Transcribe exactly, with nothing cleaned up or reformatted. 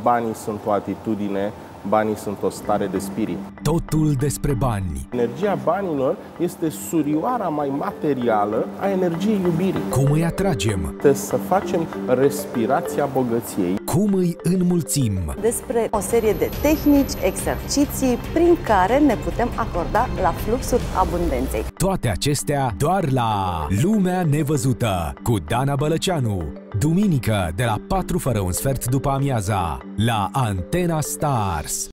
banii sunt o atitudine, banii sunt o stare de spirit. Totul despre bani. Energia banilor este surioara mai materială a energiei iubirii. Cum îi atragem? Trebuie să facem respirația bogăției. Cum îi înmulțim? Despre o serie de tehnici, exerciții prin care ne putem acorda la fluxul abundenței. Toate acestea doar la Lumea Nevăzută cu Dana Bălăceanu. Duminică de la patru fără un sfert după amiaza la Antena Stars.